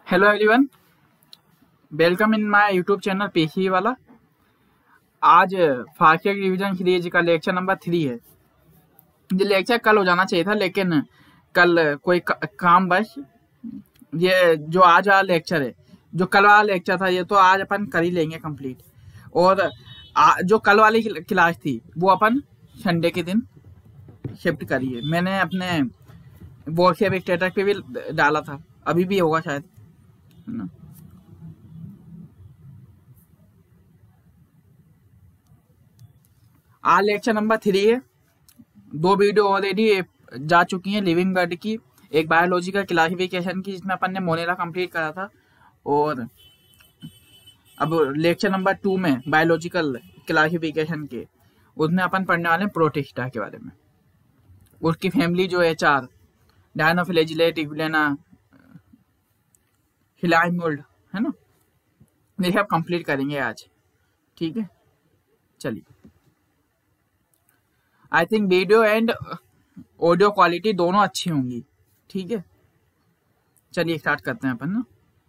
Hello everyone, welcome in my YouTube channel पेशी वाला। आज फास्टर रिवीजन सीरीज का लेक्चर नंबर 3 है। ये लेक्चर कल हो जाना चाहिए था, लेकिन कल कोई काम बस ये जो आज वाला लेक्चर है, जो कल वाला लेक्चर था, ये तो आज अपन कर ही लेंगे कंप्लीट। और जो कल वाली क्लास थी वो अपन संडे के दिन शिफ्ट करिए। मैंने अपने व्हाट्सएप स्टेटस पे भी डाला था, अभी भी होगा शायद, है ना। आज लेक्चर नंबर 3 है। 2 वीडियो ऑलरेडी जा चुकी हैं, लिविंग बर्ड की, एक बायोलॉजिकल क्लासिफिकेशन की जिसमें अपन ने मोनेरा कंप्लीट करा था, और अब लेक्चर नंबर 2 में बायोलॉजिकल क्लासिफिकेशन के उसमें अपन पढ़ने वाले हैं प्रोटिस्टा के बारे में। उसकी फैमिली जो है 4, डायनोफ्लैजिलेट, इग्वलेना, हिलाइमोल्ड, है ना। ये सब कंप्लीट करेंगे आज, ठीक है। चलिए, I think video and audio quality दोनों अच्छी होंगी, ठीक है। चलिए स्टार्ट करते हैं अपन ना।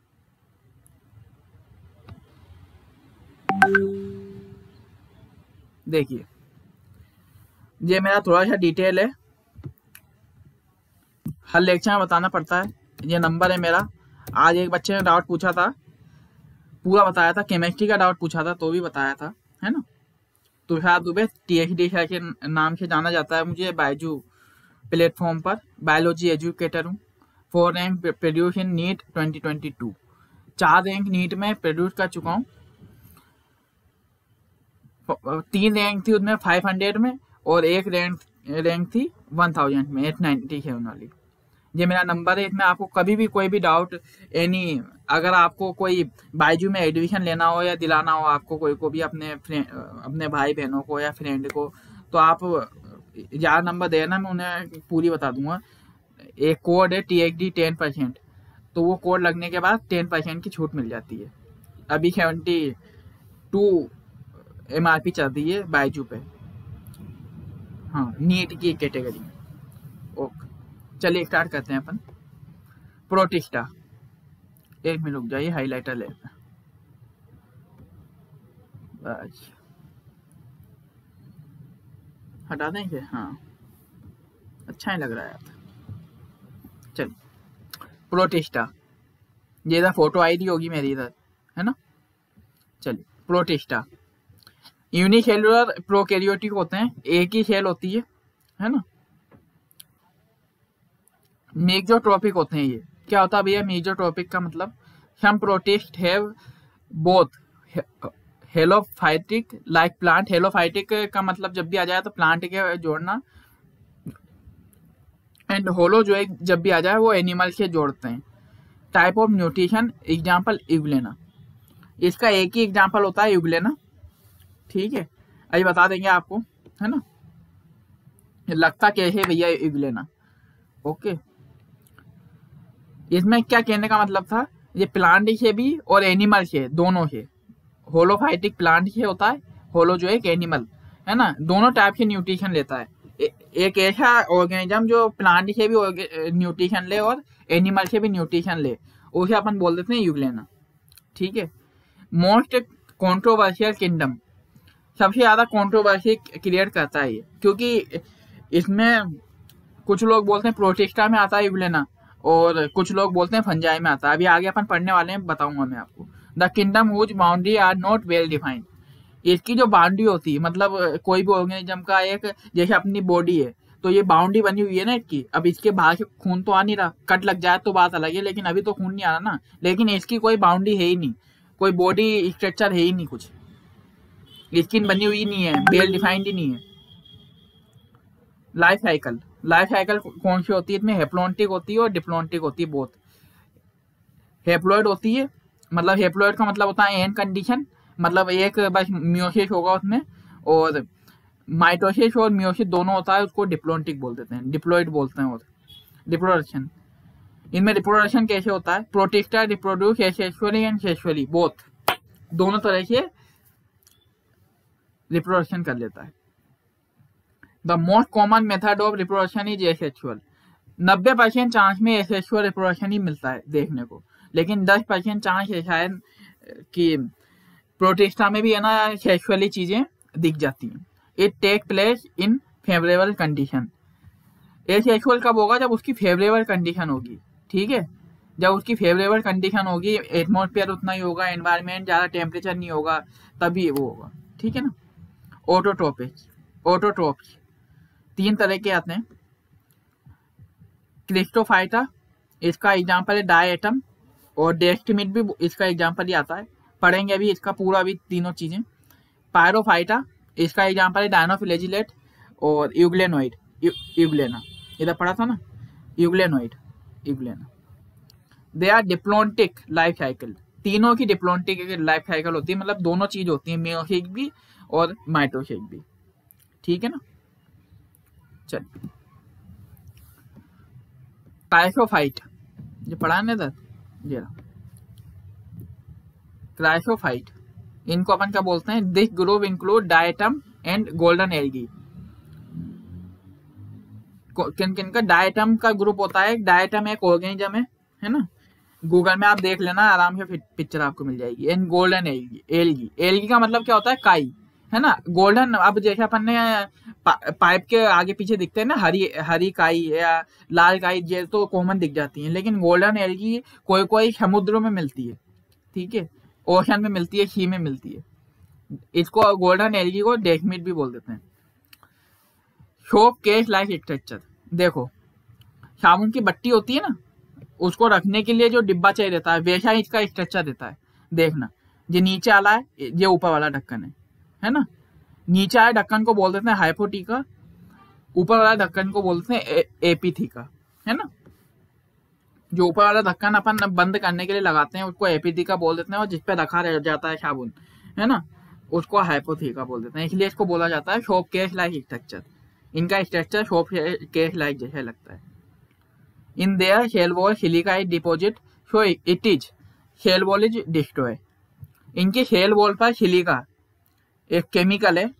देखिए, ये मेरा थोड़ा सा डिटेल है, हर लेक्चर में बताना पड़ता है। ये नंबर है मेरा। आज एक बच्चे ने डाउट पूछा था, पूरा बताया था, केमिस्ट्री का डाउट पूछा था तो भी बताया था, है ना। तुषार दुबे, THD के नाम से जाना जाता है मुझे बायजू प्लेटफॉर्म पर। बायोलॉजी एजुकेटर हूँ। 4 rank produce in NEET 2022। 4 rank NEET में प्रोड्यूस कर चुका हूँ। 3 रैंक थी उसमें 500 में, और 1 रैंक थी 1000 में, 897 वाली। ये मेरा नंबर है। इसमें आपको कभी भी कोई भी डाउट अगर आपको कोई बायजू में एडमिशन लेना हो या दिलाना हो आपको कोई को भी, अपने भाई बहनों को या फ्रेंड को, तो आप यार नंबर देना, मैं उन्हें पूरी बता दूंगा। एक कोड है THD 10%, तो वो कोड लगने के बाद 10% की छूट मिल जाती है। अभी 72 MRP चल रही है बायजू पे, हाँ, नीट की कैटेगरी में। ओके, चलिए स्टार्ट करते हैं अपन। प्रोटिस्टा, एक मिनट रुक जाइए, हाइलाइटर लेते हैं। बस हटा दें इसे, हाँ, अच्छा ही लग रहा है। चलिए, प्रोटिस्टा, ये इधर फोटो आई दी होगी मेरी इधर, है ना। चलिए, प्रोटिस्टा यूनिसेलुलर प्रोकैरियोटिक होते हैं, एक ही सेल होती है ना। मेजोट्रोपिक होते हैं। ये क्या होता है भैया मेजोट्रोपिक का मतलब? Some protist have both holophytic like plant. Holophytic का मतलब जब भी आ जाए तो प्लांट के जोड़ना, एंड होलो जो है जब भी आ जाए वो एनिमल से जोड़ते हैं। Type of nutrition, example Euglena. इसका एक ही एग्जाम्पल होता है इग्वलेना, ठीक है। अभी बता देंगे आपको, है ना। लगता कैसे भैया इग्वलेना, ओके। इसमें क्या कहने का मतलब था, ये प्लांट से भी और एनिमल से, दोनों से। होलोफाइटिक प्लांट से होता है, होलो जो एक एनिमल, है ना। दोनों टाइप के न्यूट्रिशन लेता है। एक ऐसा ऑर्गेनिज्म जो प्लांट से भी न्यूट्रिशन ले और एनिमल से भी न्यूट्रिशन ले, उसे अपन बोल देते हैं यूग्लेना, ठीक है। मोस्ट कॉन्ट्रोवर्शियल किंगडम, सबसे ज्यादा कॉन्ट्रोवर्सी क्रिएट करता है ये, क्योंकि इसमें कुछ लोग बोलते हैं प्रोटिस्टा में आता है यूग्लेना, और कुछ लोग बोलते हैं फंजाई में आता है। अभी आगे अपन पढ़ने वाले हैं, बताऊंगा मैं आपको। The kingdom whose boundary are not well defined. इसकी जो बाउंड्री होती है, मतलब कोई भी ऑर्गेनिज्म का एक, जैसे अपनी बॉडी है तो ये बाउंड्री बनी हुई है ना इसकी। अब इसके बाहर से खून तो आ नहीं रहा, कट लग जाए तो बात अलग है, लेकिन अभी तो खून नहीं आ रहा ना। लेकिन इसकी कोई बाउंड्री है ही नहीं, कोई बॉडी स्ट्रक्चर है ही नहीं, कुछ स्किन बनी हुई नहीं है, वेल डिफाइंड ही नहीं है। लाइफ साइकिल कौन सी होती है इसमें? हेप्लोन्टिक होती है और डिप्लोन्टिक होती है, बोथ। हेप्लोइड होती है, मतलब हेप्लोइड का मतलब होता है एन कंडीशन, मतलब एक बस मियोसिस होगा उसमें, और माइटोसिस और मियोसिस दोनों होता है, उसको डिप्लोन्टिक बोल देते हैं, डिप्लोइड बोलते हैं। और रिप्रोडक्शन, इनमें रिप्रोडक्शन कैसे होता है? Protista reproduce asexually and sexually, both, दोनों तरह से रिप्रोडक्शन कर लेता है। The most common method of reproduction is asexual. 90% chance में एसेक्सुअल रिप्रोडक्शन ही मिलता है देखने को। लेकिन 10% चांस है शायद कि प्रोटिस्टा में भी है ना सेक्सुअली चीजें दिख जाती हैं। It take place in favourable condition. ये सेक्सुअल कब होगा? जब उसकी फेवरेबल कंडीशन होगी, ठीक है, जब उसकी फेवरेबल कंडीशन होगी, एटमॉस्फेयर उतना ही होगा, एनवायरमेंट ज्यादा टेम्परेचर नहीं होगा, तभी वो होगा, ठीक है ना। ऑटोट्रोप्स 3 तरह के आते हैं। क्रिस्टोफाइटा, इसका एग्जाम्पल है डायटम, और डेस्टिमिट भी इसका एग्जाम्पल ही आता है, पढ़ेंगे अभी इसका पूरा भी तीनों चीजें। पायरोफाइटा, इसका एग्जाम्पल है डायनोफ्लैजिलेट और यूग्लेनोइड, यूग्लेना, इधर पढ़ा था ना, Euglena. They are diplontic life cycle, तीनों की डिप्लॉन्टिक लाइफ साइकिल होती है, मतलब दोनों चीज होती है, मेयोसिस भी और माइटोसिस भी, ठीक है ना। चलिए क्राइसोफाइट, ये पढ़ा नहीं था, ये क्राइसोफाइट, इनको अपन क्या बोलते हैं? This group include diatom and golden algae. किन किन का डायटम का ग्रुप होता है? डायटम एक ऑर्गेनिज्म है ना, गूगल में आप देख लेना, आराम से पिक्चर आपको मिल जाएगी। एंड गोल्डन एल्गी का मतलब क्या होता है? काई, है ना। गोल्डन, अब जैसे अपन ने पाइप के आगे पीछे दिखते हैं ना हरी काई या लाल काई, ये तो कॉमन दिख जाती है, लेकिन गोल्डन एल्गी कोई कोई समुद्रों में मिलती है, ठीक है, ओशन में मिलती है, सी में मिलती है। इसको गोल्डन एल्गी को डेस्मिट भी बोल देते हैं। सोप केस लाइक स्ट्रक्चर, देखो साबुन की बट्टी होती है ना, उसको रखने के लिए जो डिब्बा चाहिए रहता है, वैसा ही इसका स्ट्रक्चर देता है। देखना, ये नीचे वाला है, ये ऊपर वाला ढक्कन है ना। नीचे वाले ढक्कन को बोल देते हैं हाइपोथीका, ऊपर वाला ढक्कन को बोलते हैं एपिथीका, है ना। जो ऊपर वाला ढक्कन अपन बंद करने के लिए लगाते हैं उसको एपिथीका बोल देते हैं, और जिसपे रखा रह जाता है साबुन, है ना, उसको हाइपोथीका बोल देते हैं। इसलिए इसको बोला जाता है शॉप केस लाइक स्ट्रक्चर। इनका स्ट्रक्चर शॉप केस लाइक जैसा लगता है। In their shell wall silica is deposit, so it is shell wall is destroy। इनके शेल वॉल पर सिलिका एक केमिकल है,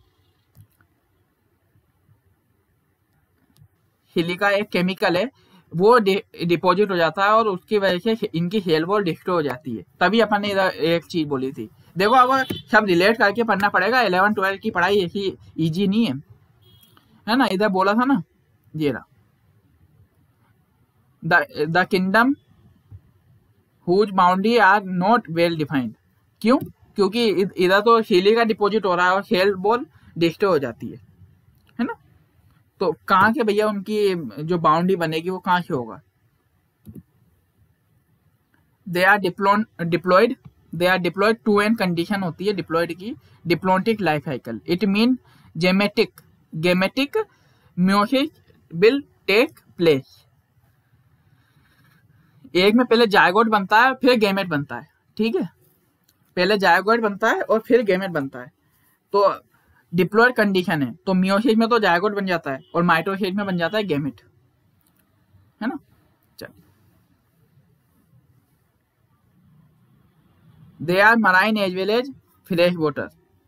सिलिका एक केमिकल है, वो डिपॉजिट हो जाता है और उसकी वजह से इनकी शेल वॉल डिस्ट्रॉय हो जाती है। तभी अपन ने इधर एक चीज बोली थी, देखो अब सब रिलेट करके पढ़ना पड़ेगा, 11-12 की पढ़ाई ऐसी इजी नहीं है ना। इधर बोला था ना, ये रहा the kingdom whose boundary are not well defined। क्यों? क्योंकि इधर तो सिलिका डिपॉजिट हो रहा है और शेल बॉल डिस्ट्रॉय हो जाती है ना। तो कहाँ से भैया उनकी जो बाउंड्री बनेगी वो कहाँ से होगा? They are diploid two n condition होती है डिप्लॉयड की, diplontic life cycle. It mean gametic meiosis will take place. एक में पहले जायगोट बनता है फिर गैमेट बनता है, ठीक है, पहले जायगोट बनता है और फिर गैमेट बनता है। तो डिप्लॉयड कंडीशन है, तो मियोसिस में तो जायगोट बन जाता है और माइटोसिस में बन जाता है गैमेट, है ना। चलिए, they are marine as well as fresh water,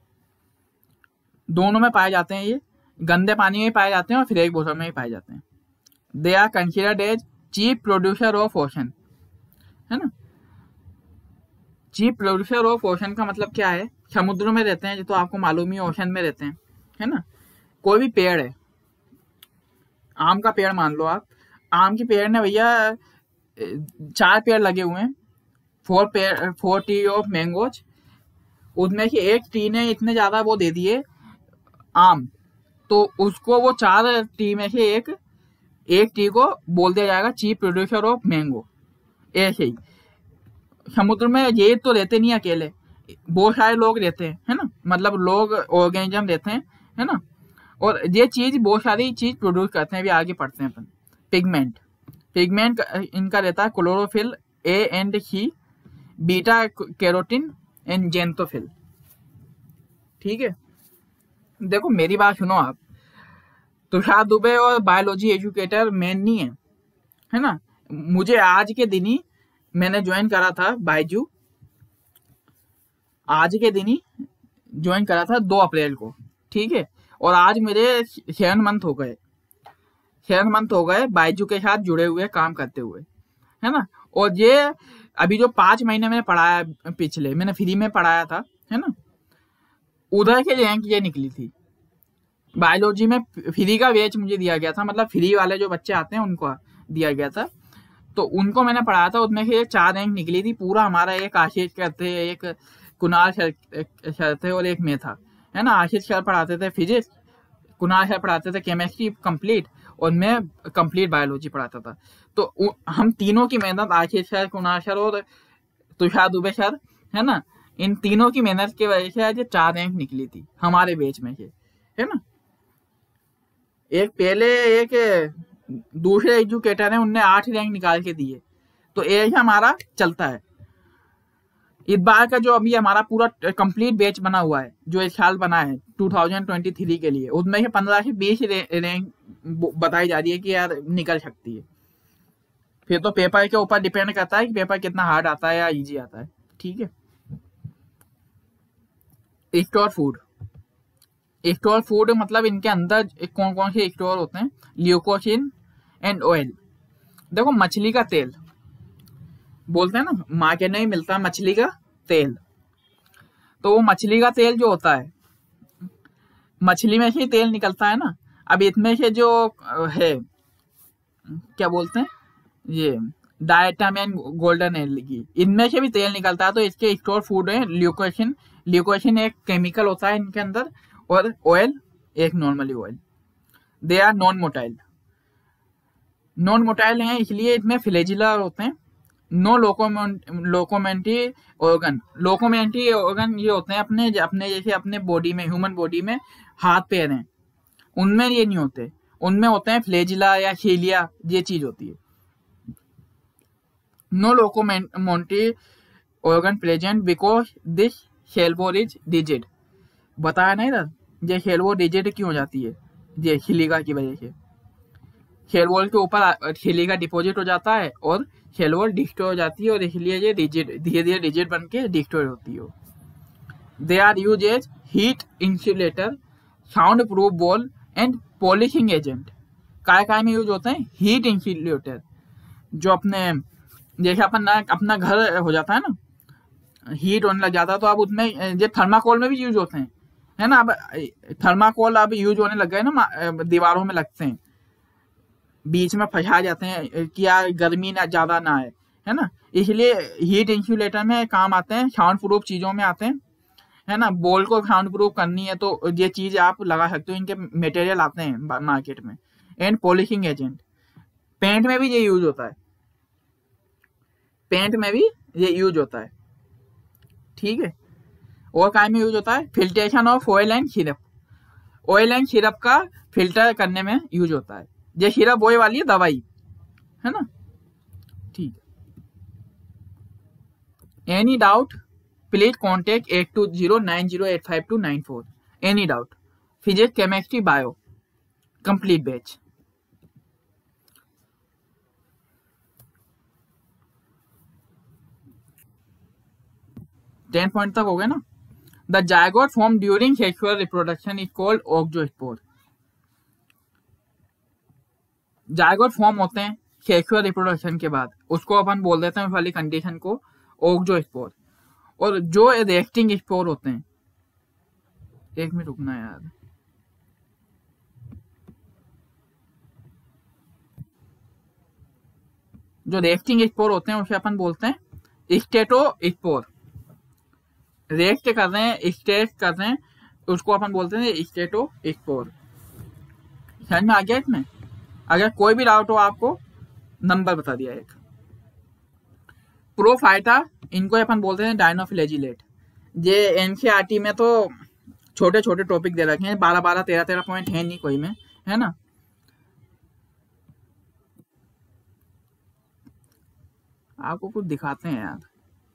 दोनों में पाए जाते हैं, ये गंदे पानी में पाए जाते हैं और फ्रेश वाटर में भी पाए जाते हैं। They are considered as chief producer of ocean, है ना। चीप प्रोड्यूसर ऑफ ओशन का मतलब क्या है? समुद्र में रहते हैं, जो तो आपको मालूम ही, ओशन में रहते हैं, है ना। कोई भी पेड़ है, आम का पेड़ मान लो आप, आम के पेड़ ने भैया 4 पेड़ लगे हुए हैं, 4 ट्री ऑफ मैंगोज, उसमें से एक ट्री ने इतने ज्यादा वो दे दिए आम, तो उसको वो 4 ट्री में से एक ट्री को बोल दिया जाएगा चीफ प्रोड्यूसर ऑफ मैंगो। ऐसे ही समुद्र में ये तो रहते नहीं अकेले, बहुत सारे लोग रहते हैं, है ना, मतलब लोग ऑर्गेनिज्म रहते हैं, है ना, और ये चीज बहुत सारी चीज प्रोड्यूस करते हैं। अभी आगे पढ़ते हैं अपन। पिगमेंट इनका रहता है chlorophyll, A and C, beta carotene and xanthophyll, ठीक है। देखो मेरी बात सुनो आप, तुषार दुबे और बायोलॉजी एजुकेटर मेन नहीं है ना। मुझे आज के दिन ही मैंने ज्वाइन करा था बायजू, आज के दिन ही ज्वाइन करा था 2 अप्रैल को, ठीक है, और आज मेरे 7 मंथ हो गए बायजू के साथ जुड़े हुए काम करते हुए। है ना। और ये अभी जो 5 महीने मैंने पढ़ाया, पिछले मैंने फ्री में पढ़ाया था, है ना, उधर के रैंक ये निकली थी। बायोलॉजी में फ्री का बैच मुझे दिया गया था, मतलब फ्री वाले जो बच्चे आते हैं उनको दिया गया था, तो उनको मैंने पढ़ाया था। उसमें से 4 रैंक निकली थी पूरा हमारा। एक आशीष सर थे, एक कुणाल सर थे और एक मैं था, है ना। आशीष सर पढ़ाते थे फिजिक्स, कुणाल सर पढ़ाते थे केमिस्ट्री कंप्लीट, और मैं कंप्लीट बायोलॉजी पढ़ाता था। तो हम तीनों की मेहनत, आशीष सर, कुणाल सर और तुषार दुबे सर, है ना, इन तीनों की मेहनत की वजह से आज 4 रैंक निकली थी हमारे बैच में से, है ना। एक पहले एक दूसरे एजुकेटर है, उनने 8 रैंक निकाल के दिए। तो ये हमारा चलता है। इस बार का जो अभी हमारा पूरा कंप्लीट बैच बना हुआ है, जो इस साल बना है 2023 के लिए, उसमें से 15 से 20 रैंक बताई जा रही है कि यार निकल सकती है। फिर तो पेपर के ऊपर डिपेंड करता है कि पेपर कितना हार्ड आता है या इजी आता है, ठीक है। स्टोर फूड, स्टोर फूड मतलब इनके अंदर कौन कौन से स्टोर होते हैं? Leucosin and oil. देखो, मछली का तेल बोलते हैं ना, मार्केट में ही मिलता है मछली का तेल। तो वो मछली का तेल जो होता है, मछली में से ही तेल निकलता है ना। अब इसमें से जो है, क्या बोलते हैं, ये डायटम एंड गोल्डन एलगी, इनमें से भी तेल निकलता है। तो इसके स्टोर फूड है ल्यूकोसिन। ल्यूकोसिन एक केमिकल होता है इनके अंदर, और ऑयल एक normally oil. They are non motile. Non motile हैं इसलिए इसमें फ्लैजिलर होते हैं। No locomotory organ. Locomotory organ ये होते हैं अपने जैसे अपने बॉडी में, ह्यूमन बॉडी में हाथ पैर हैं, उनमें ये नहीं होते। उनमें होते हैं फ्लैजिला या शेलिया, ये चीज होती है। No locomotory organ present because this cell wall is digit. बताया नहीं था, ये शेलबोर डिजिट क्यों हो जाती है? ये सिलिका की वजह से। शेल वॉल के ऊपर सिलिका डिपॉजिट हो जाता है और शेल वॉल डिस्ट्रॉय हो जाती है, और इसलिए ये रिजिड, धीरे धीरे रिजिड बन के डिस्ट्रॉय होती है। They are use as heat insulator, sound proof wall and polishing agent. काय में यूज होते हैं? Heat insulator. जो अपने जैसे अपना घर हो जाता है ना, हीट होने लग जाता है, तो अब उसमें ये थर्माकोल में भी यूज होते हैं, है ना। अब थर्माकोल अब यूज होने लग गए ना, दीवारों में लगते हैं, बीच में फंसा जाते हैं कि यार गर्मी ना ज्यादा ना आए, है ना। इसलिए हीट इंसुलेटर में काम आते हैं, साउंड प्रूफ चीजों में आते हैं, है ना। बॉल को साउंड प्रूफ करनी है तो ये चीज आप लगा सकते हो। इनके मटेरियल आते हैं मार्केट में। एंड पॉलिशिंग एजेंट, पेंट में भी ये यूज होता है, पेंट में भी ये यूज होता है, ठीक है। और काय में यूज होता है? Filtration of oil and syrup. Oil and syrup का फिल्टर करने में यूज होता है। ये सिरप वही वाली है, दवाई, है ना, ठीक है। Any doubt please contact 8209085294। Any doubt, physics, chemistry, bio, complete batch. Ten point तक हो गए ना। The zygote form during sexual reproduction is called oospore. Zygote form होते हैं सेक्सुअल रिप्रोडक्शन के बाद, उसको अपन बोल देते हैं, उस वाली कंडीशन को ओक्जोस्पोर। और जो रेस्टिंग स्पोर होते हैं, एक मिनट रुकना यार, जो रेस्टिंग स्पोर होते हैं उसे अपन बोलते हैं स्टेटोस्पोर। रेस्ट कर रहे हैं, स्टेट कर रहे हैं, उसको अपन बोलते हैं स्टेटोस्पोर। समझ में आ गया इसमें? अगर कोई भी डाउट हो आपको, नंबर बता दिया एक। प्रोफाइटा, इनको अपन बोलते हैं डायनोफ्लैजिलेट। ये एनसीईआरटी में तो छोटे छोटे टॉपिक दे रखे हैं, 12 13 पॉइंट है नहीं कोई में, है ना। आपको कुछ दिखाते हैं यार,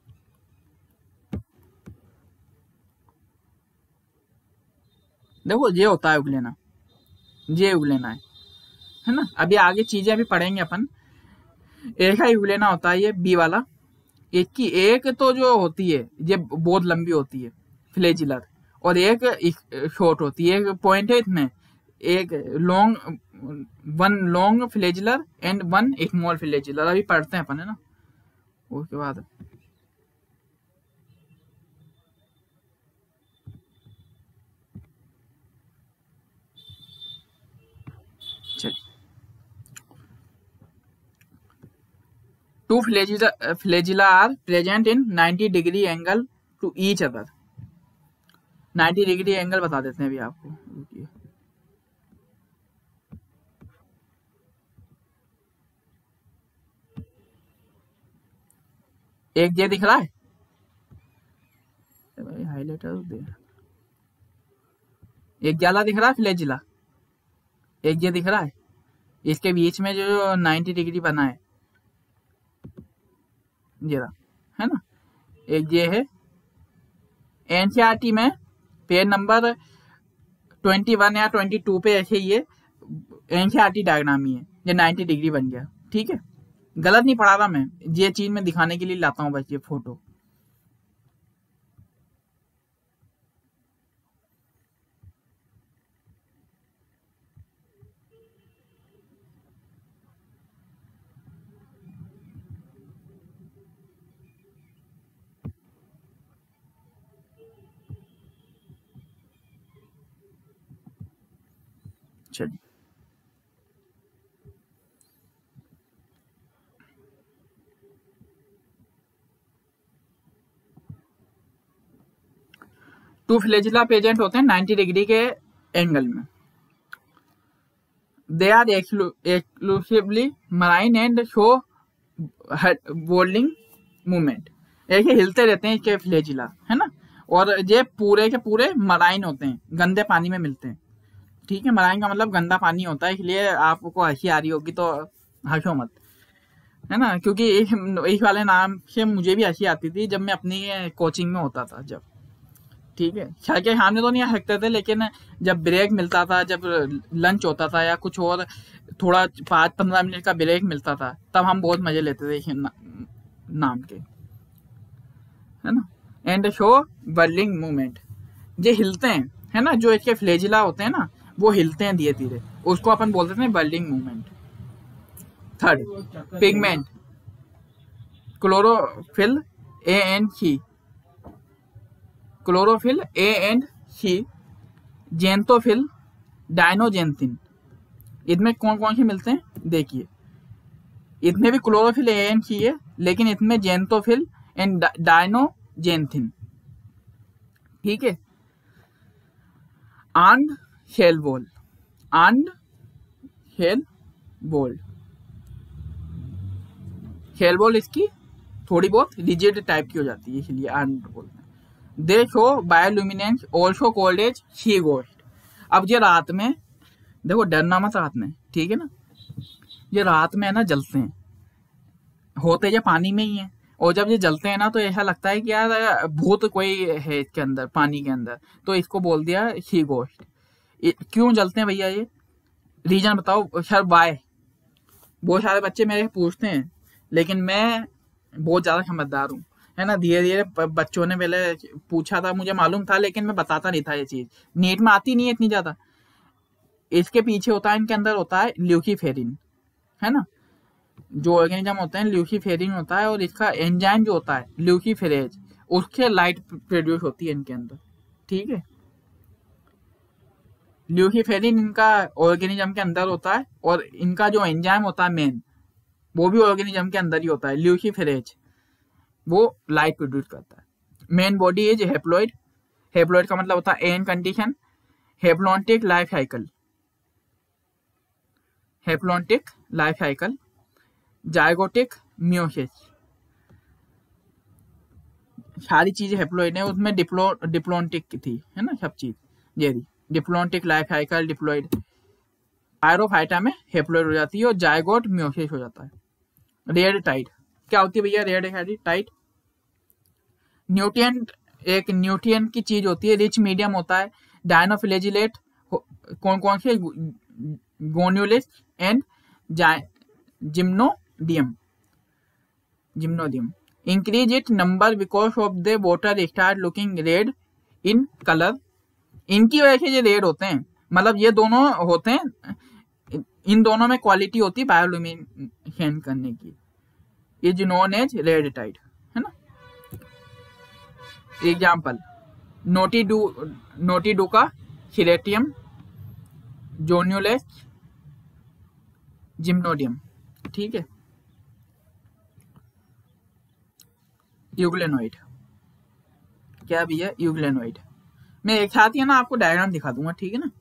देखो ये होता है उगलेना, ये उगलेना है ना। अभी आगे चीजें भी पढ़ेंगे अपन। एक ही उगलेना होता है ये बी वाला। एक की एक तो जो होती है ये बहुत लंबी होती है, फ्लैजिलर, और एक शॉर्ट होती है। एक पॉइंट है इसमें, एक long one long flagella and one small flagella, अभी पढ़ते हैं अपन, है ना। उसके बाद two flagella are present in 90 degree angle to each other. 90 degree angle बता देते हैं अभी आपको, रुकिए। एक ये दिख रहा है, हाईलाइटर दे। एक ज्यादा दिख रहा है फ्लेजिला, एक ये दिख रहा है, इसके बीच में जो 90 डिग्री बना है ये रहा, है ना। एक ये है, एनसीईआरटी में पेज नंबर 21 या 22 पे ऐसे ये एनसीईआरटी डायग्राम ही है, ये 90 डिग्री बन गया, ठीक है। गलत नहीं पढ़ा रहा मैं, ये चीज मैं दिखाने के लिए लाता हूँ बस ये फोटो। चलिए, टू फ्लेजिला प्रेजेंट होते हैं 90 डिग्री के एंगल में। They are exclusively marine and show whirling movement, ऐसे हिलते रहते हैं इसके फ्लेजिला, है ना। और ये पूरे के पूरे मराइन होते हैं, गंदे पानी में मिलते हैं, ठीक है। मराइन का मतलब गंदा पानी होता है, इसलिए आपको हंसी आ रही होगी तो हंसो मत, है ना। क्योंकि इस वाले नाम से मुझे भी हंसी आती थी जब मैं अपनी कोचिंग में होता था, जब, ठीक है। सर के सामने तो नहीं आ सकते थे, लेकिन जब ब्रेक मिलता था, जब लंच होता था या कुछ और थोड़ा 5-15 मिनट का ब्रेक मिलता था, तब हम बहुत मजे लेते थे इस नाम के, है ना। एंड शो बर्लिंग मूवमेंट, ये हिलते हैं, है ना। जो इसके फ्लेजिला होते हैं ना, वो हिलते हैं धीरे धीरे, उसको अपन बोलते थे whirling movement. Third, pigment, chlorophyll A and C, chlorophyll A and C, xanthophyll, dinoxanthin. इनमें कौन कौन से मिलते हैं देखिए, इतने भी क्लोरोफिल ए एंड सी है, लेकिन इतने जेंथोफिल एंड डायनोजेंथिन, ठीक है। आंड शेल वॉल, आंड शेल वॉल, शेल वॉल इसकी थोड़ी बहुत रिजिड टाइप की हो जाती है, इसलिए आंड बोलते हैं। They show bioluminescence also called as sea ghost. अब ये रात में देखो, डरना मत रात में, ठीक है ना। ये रात में है ना जलते हैं, होते ये पानी में ही है, और जब ये जलते हैं ना तो ऐसा लगता है कि यार भूत कोई है इसके अंदर, पानी के अंदर, तो इसको बोल दिया सी गोस्ट। क्यों जलते हैं भैया, ये रीजन बताओ सर, वाई। बहुत सारे बच्चे मेरे पूछते हैं, लेकिन मैं बहुत ज्यादा समझदार हूँ, है ना। धीरे धीरे बच्चों ने पहले पूछा था, मुझे मालूम था, लेकिन मैं बताता नहीं था ये चीज, नीट में आती नहीं है इतनी ज्यादा। इसके पीछे होता है, इनके अंदर होता है ल्यूसीफेरिन, है ना। जो ऑर्गेनिज्म होते हैं ल्यूसीफेरिन होता है, और इसका एंजाइम जो होता है ल्यूसीफेरेज, उसके लाइट प्रोड्यूस होती है इनके अंदर, ठीक है। ल्यूसीफेरिन इनका ऑर्गेनिज्म के अंदर होता है, और इनका जो एंजाइम होता है मेन, वो भी ऑर्गेनिज्म के अंदर ही होता है, ल्यूसीफेरेज, वो लाइट प्रोड्यूस करता है। Main body is haploid, haploid का मतलब होता है n condition, haplontic life cycle, haplontic life cycle, zygotic meiosis, सारी चीजें हेप्लॉइड है, उसमें डिप्लॉन्टिक की थी, है ना सब चीज, ये diplontic life cycle, diploid. Pyrrophyta में हेप्लॉइड हो जाती है, और जाइगोट मियोसिस हो जाता है। रेड टाइट क्या होती है भैया, रेड टाइट न्यूट्रिएंट, एक न्यूट्रिएंट की चीज होती है, रिच मीडियम होता है। डायनोफ्लेजिलेट, कौन कौन से, Gonyaulax and Gymnodinium, increase it number because of the water start looking red in colour. इनकी वजह से ये रेड होते हैं, मतलब ये दोनों होते हैं, इन दोनों में क्वालिटी होती है बायोल्यूमिनेशन करने की, इज नोन एज रेडिटाइड, है ना। एग्जाम्पल नोटिडुका, सिलेटियम, जोन्यूलेस, जिम्नोडियम, ठीक है। यूग्लेनोइड क्या भी है, यूग्लेनोइड। मैं एक साथ ही ना आपको डायग्राम दिखा दूंगा, ठीक है ना।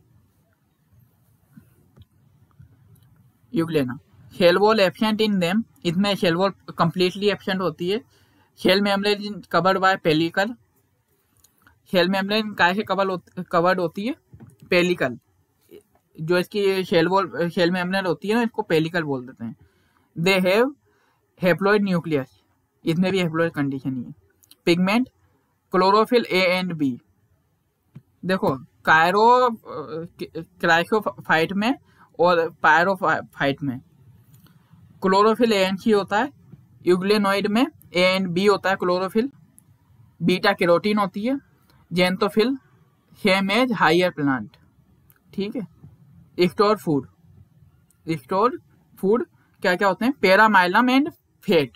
Euglena, cell wall absent in them, इसमें शेल वॉल कंप्लीटली एब्सेंट होती है। Cell membrane covered by pellicle, cell membrane काय से कवर्ड होती है, पेलिकल। जो इसकी शेल मेम्ब्रेन होती है ना, इसको पेलिकल बोल देते हैं। दे हैव हैप्लॉइड न्यूक्लियस, इसमें भी हैप्लॉइड कंडीशन ही है। Pigment chlorophyll A and B, देखो क्राइसोफाइट में और पायरोफाइट में क्लोरोफिल ए एंड सी होता है। यूग्लेनोइड में ए एंड बी होता है क्लोरोफिल, बीटा कैरोटीन होती है। Xanthophyll same as higher plant, ठीक है। स्टोर फूड क्या क्या होते हैं, paramylum and fat.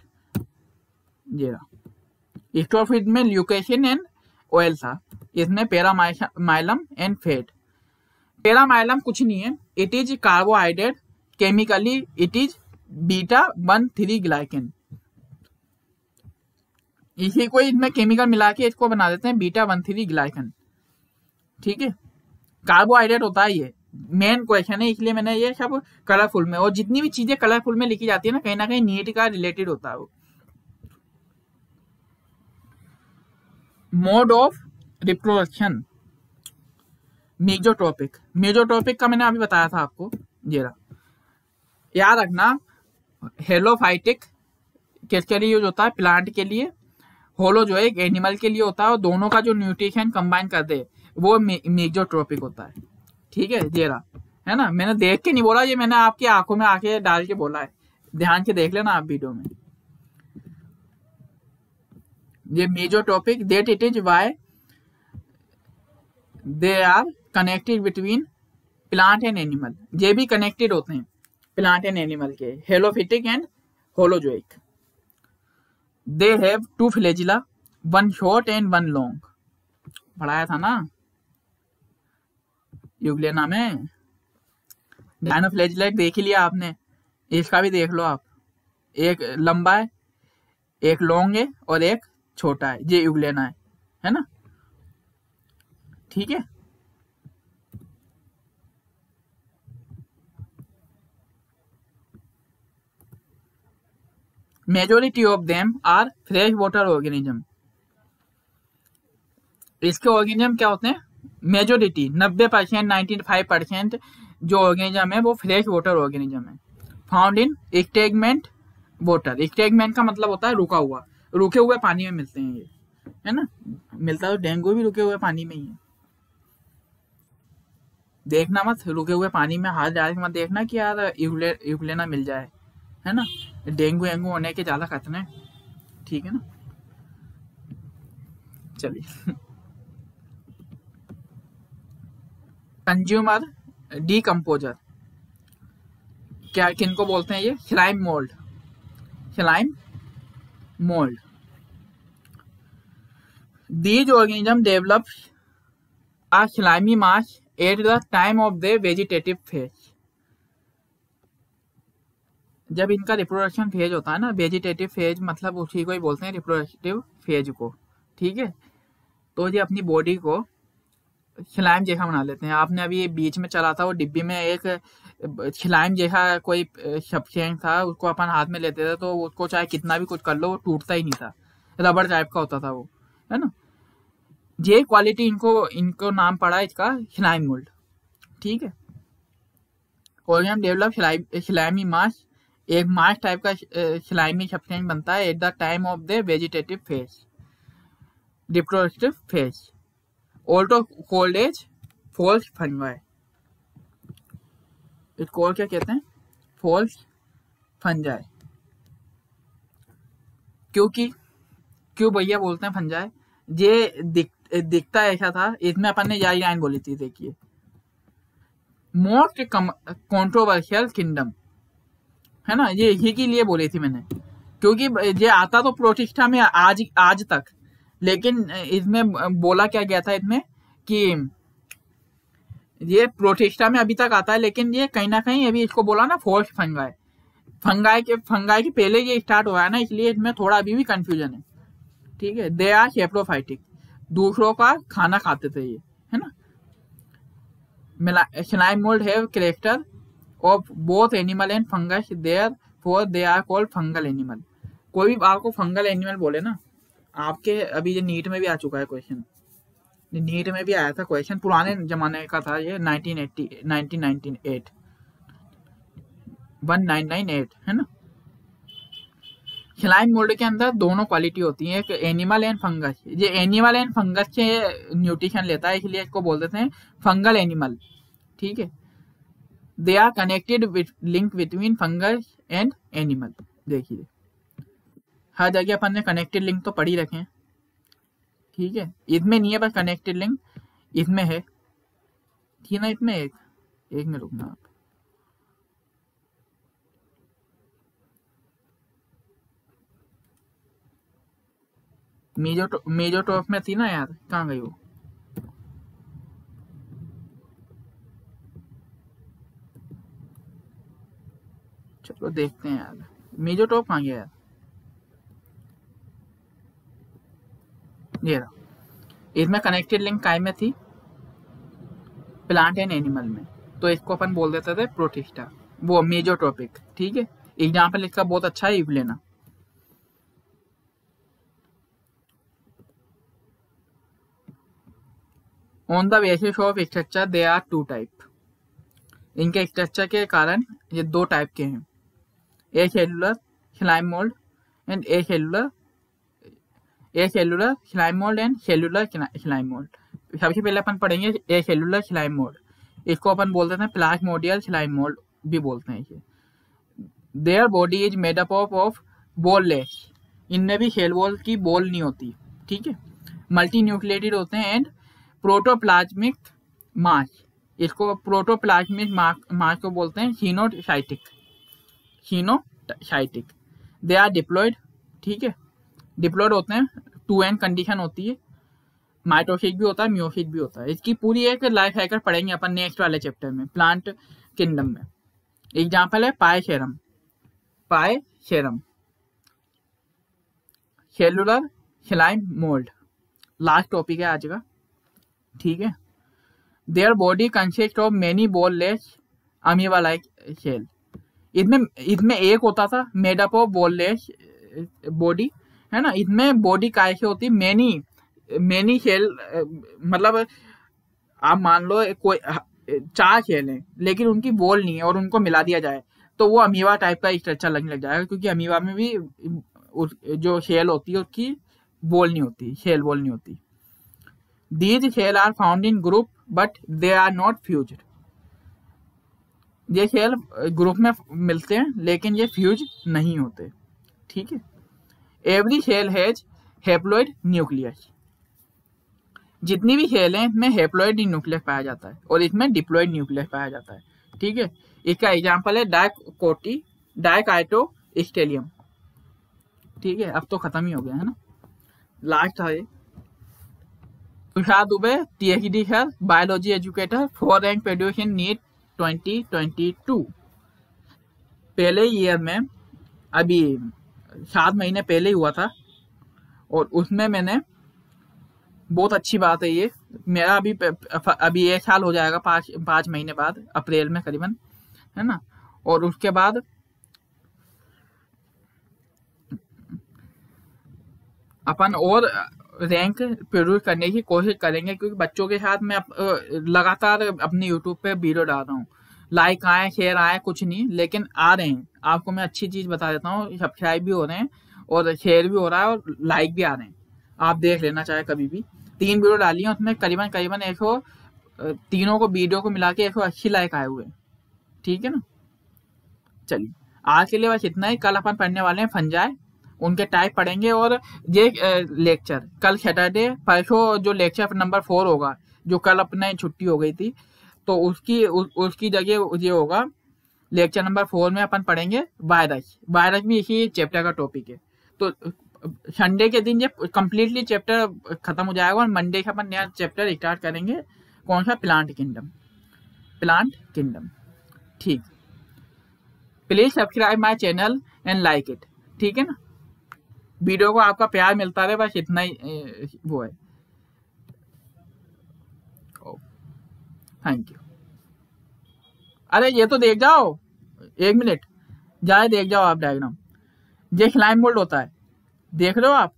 Store food में ल्यूकेशन एंड ऑयल था, इसमें पैरामाइलम एंड फेट। पैरामाइलम कुछ नहीं है, it is carbohydrate, chemically it is β13 glucan. इसी को इसमें केमिकल मिला के इसको बना देते हैं β13 ग्लाइकेन, ठीक है। कार्बोहाइड्रेट होता है ये, मेन क्वेश्चन है, इसलिए मैंने ये सब कलरफुल में, और जितनी भी चीजें कलरफुल में लिखी जाती है ना कहीं नीट का रिलेटेड होता है वो। मोड ऑफ रिप्रोडक्शन, मेजोट्रोपिक का मैंने अभी बताया था आपको, जरा याद रखना। हेलोफाइटिक किसके लिए यूज होता है, प्लांट के लिए। होलो जो है एक एनिमल के लिए होता है, और दोनों का जो न्यूट्रिशन कंबाइन कर दे वो मेजोट्रोपिक होता है, ठीक है। जरा है ना, मैंने देख के नहीं बोला, ये मैंने आपकी आंखों में आके डाल के बोला है, ध्यान से देख लेना आप वीडियो में। ये mixotrophic that it is why they are connected between plant and animal, ये भी कनेक्टेड होते हैं प्लांट एंड एनिमल के, holophytic and holozoic. They have 2 flagella, 1 short and 1 long, पढ़ाया था ना यूग्लेना में। डायनोफ्लैजिला देख ही लिया आपने, इसका भी देख लो आप, एक लंबा है, एक लॉन्ग है और एक छोटा है, ये यूग्लेना है ना, ठीक है। Majority of them are fresh water organism, इसके ऑर्गेनिज्म क्या होते हैं, मेजोरिटी 90%, 95% जो ऑर्गेनिज्म है वो फ्रेश वाटर ऑर्गेनिज्म है। Found in stagnant water, stagnant का मतलब होता है रुके हुए पानी में मिलते हैं ये, है ना। मिलता तो डेंगू भी रुके हुए पानी में ही है। देखना मत रुके हुए पानी में हाथ डाल के मत देखना कि यार यूग्लेना मिल जाए, है ना। डेंगू होने के ज्यादा खतरे हैं, ठीक है ना। चलिए कंज्यूमर डीकम्पोजर क्या किनको बोलते हैं, ये slime mould. These organism develop a slimy mass at the time of the vegetative phase, जब इनका रिप्रोडक्शन फेज होता है ना, वेजिटेटिव फेज मतलब उसी को ही बोलते हैं रिप्रोडक्टिव फेज को, ठीक है। तो ये अपनी बॉडी को स्लाइम जैसा बना लेते हैं। आपने अभी बीच में चला था वो डिब्बी में एक स्लाइम जैसा कोई सब्सटेंस था, उसको अपन हाथ में लेते थे तो उसको चाहे कितना भी कुछ कर लो वो टूटता ही नहीं था, रबड़ टाइप का होता था वो, है ना। ये क्वालिटी इनको नाम पड़ा है इसका स्लाइम मोल्ड, ठीक है। ऑर्गेनिज्म डेवलप स्लाइमी मास, एक मास टाइप का स्लाइमी सब्सटेंस बनता है at the time of the vegetative phase, reproductive phase, also called as false fungi. इसको और क्या कहते हैं, फॉल्स फंजाई। क्यों भैया बोलते हैं फंजाई, ये दिखता ऐसा था, इसमें अपन ने यही लाइन बोली थी, देखिए मोस्ट कंट्रोवर्शियल किंगडम, है ना, ये इसी के लिए बोली थी मैंने, क्योंकि ये आता तो प्रोटिस्टा में आज तक, लेकिन इसमें बोला क्या गया था इसमें कि ये प्रोटिस्टा में अभी तक आता है, लेकिन ये कहीं ना कहीं अभी इसको बोला ना फोर्स फंगाई के पहले ये स्टार्ट हुआ है ना, इसलिए इसमें थोड़ा अभी भी कंफ्यूजन है। ठीक है, दे आर सेप्रोफाइटिक, दूसरों का खाना खाते थे ये, है ना। Slime mould have character of both animal and fungus, therefore they are called fungal animal. कोई भी आपको फंगल एनिमल बोले ना, आपके अभी ये नीट में भी आ चुका है क्वेश्चन, नीट में भी आया था क्वेश्चन, पुराने जमाने का था ये, 1998 1998, है ना। स्लाइम मोल्ड के अंदर दोनों क्वालिटी होती है, एक एनिमल एंड फंगस। ये एनिमल एंड फंगस से न्यूट्रिशन लेता है, इसलिए इसको बोल देते हैं फंगल एनिमल। ठीक है, they are connected with link between fungus and animal. देखिए हर जगह अपन ने कनेक्टेड लिंक तो पढ़ी रखे हैं, ठीक है, इसमें नहीं है बस कनेक्टेड लिंक इसमें है, ठीक ना। इसमें एक में रुकना आप, मेजोटॉप में थी ना यार, कहाँ गई वो। चलो देखते हैं यार, मेजोटॉप कहाँ गया यार, ये रहा। इसमें कनेक्टेड लिंक काय में थी, प्लांट एंड एनिमल में, तो इसको अपन बोल देते थे प्रोटिस्टा, वो मेजोट्रोपिक। ठीक है, एग्जाम्पल इसका बहुत अच्छा है, लेना। On the basis of structure they are two type, इनके स्ट्रक्चर के कारण ये दो टाइप के हैं, acellular slime mould and acellular slime mould and cellular slime mould. सबसे पहले अपन पढ़ेंगे ए सेलुलर स्लाइम मोल्ड, इसको अपन बोल देते हैं प्लाज्मोडियल स्लाइम मोल्ड भी बोलते हैं इसे। Their body is made up of wall less, इनमें भी सेल वॉल की बॉल नहीं होती। ठीक है, मल्टी न्यूक्लिएटेड होते हैं एंड प्रोटोप्लाज्मिक मास, इसको प्रोटोप्लाज्मिक मास को बोलते हैं शीनोसाइटिक। दे आर डिप्लॉयड, ठीक है, डिप्लॉयड होते हैं, 2n कंडीशन होती है, माइटोसिस भी होता है, मियोसिस भी होता है। इसकी पूरी एक लाइफ साइकिल पढ़ेंगे अपन नेक्स्ट वाले चैप्टर में, प्लांट किंगडम में। एग्जाम्पल है Physarum, cellular slime mould, last topic है आज का। ठीक है, their body consist of many wall less amoeba like cell, इसमें एक होता था made up of wall less body, है ना। इसमें बॉडी कैसे होती, मेनी सेल, मतलब आप मान लो कोई 4 सेल हैं लेकिन उनकी बॉल नहीं है और उनको मिला दिया जाए तो वो अमीबा टाइप का स्ट्रक्चर लगने लग जाएगा, क्योंकि अमीबा में भी जो सेल होती है उसकी बॉल नहीं होती, सेल बॉल नहीं होती। These cells are found in group but they are not fused, ये सेल ग्रुप में मिलते हैं लेकिन ये फ्यूज नहीं होते। ठीक है, every cell has haploid nucleus, जितनी भी सेल हैं इसमें हैप्लॉइड न्यूक्लियस पाया जाता है और इसमें डिप्लॉइड न्यूक्लियस पाया जाता है। ठीक है, इसका एग्जांपल है डाइकाइटोस्टेलियम। ठीक है, अब तो खत्म ही हो गया है ना, लास्ट है तुषार दुबे, PhD है, biology educator, 4 rank produce in NEET 2022। पहले ईयर में, अभी 7 महीने पहले ही हुआ था और उसमें मैंने, बहुत अच्छी बात है ये, मेरा अभी 1 साल हो जाएगा 5 महीने बाद, अप्रैल में करीबन, है ना। और उसके बाद अपन और रैंक प्रोड्यूस करने की कोशिश करेंगे, क्योंकि बच्चों के साथ मैं लगातार अपने यूट्यूब पे वीडियो डाल रहा हूँ, लाइक आए शेयर आए कुछ नहीं, लेकिन आ रहे हैं। आपको मैं अच्छी चीज बता देता हूँ, सब्सक्राइब भी हो रहे हैं और शेयर भी हो रहा है और लाइक भी आ रहे हैं, आप देख लेना चाहे कभी भी। 3 वीडियो डाली है, उसमें करीबन 100 तीनों को वीडियो को मिला के 180 लाइक आए हुए। ठीक है ना, चलिए आज के लिए बस इतना ही। कल अपन पढ़ने वाले हैं फंजाई, उनके टाइप पढ़ेंगे और ये लेक्चर कल सैटरडे, परसों जो लेक्चर नंबर 4 होगा, जो कल अपने छुट्टी हो गई थी, तो उसकी जगह ये होगा, लेक्चर नंबर 4 में अपन पढ़ेंगे वायरस। वायरस भी इसी चैप्टर का टॉपिक है। तो संडे के दिन ये कंप्लीटली चैप्टर खत्म हो जाएगा और मंडे से अपन नया चैप्टर स्टार्ट करेंगे। कौन सा? Plant kingdom. Plant kingdom. ठीक। Please subscribe my channel and like it. ठीक है ना? वीडियो को आपका प्यार मिलता रहे, बस इतना ही वो है। Thank you. अरे ये तो देख जाओ, 1 मिनट जाए देख जाओ आप डायग्राम। ये स्लाइम मोल्ड होता है, देख रहे हो आप?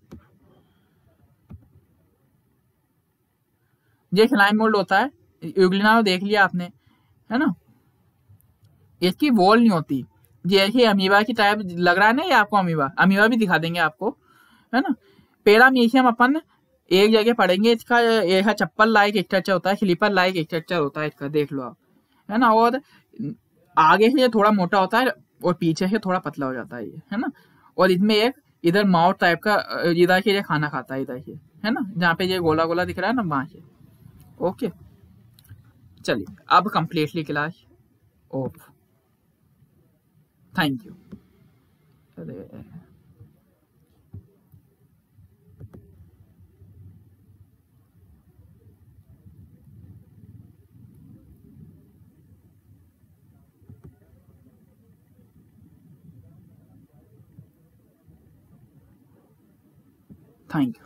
ये स्लाइम मोल्ड होता है, यूग्लिना देख लिया आपने, है ना? इसकी वॉल नहीं होती, जैसे अमीबा की टाइप लग रहा है ना ये आपको। अमीबा भी दिखा देंगे आपको, है ना? पैरामीशियम अपन एक जगह पढ़ेंगे। इसका एक चप्पल लाइक स्ट्रक्चर होता है, स्लीपर लाइक स्ट्रक्चर होता है इसका, देख लो आप, है ना? और आगे से ये थोड़ा मोटा होता है और पीछे से थोड़ा पतला हो जाता है ये, है ना? और इसमें एक इधर माउथ टाइप का, इधर से ये खाना खाता है, इधर से, है ना? जहाँ पे ये गोला गोला दिख रहा है ना, वहां से। ओके, चलिए अब completely class off. Thank you. अरे थैंक यू।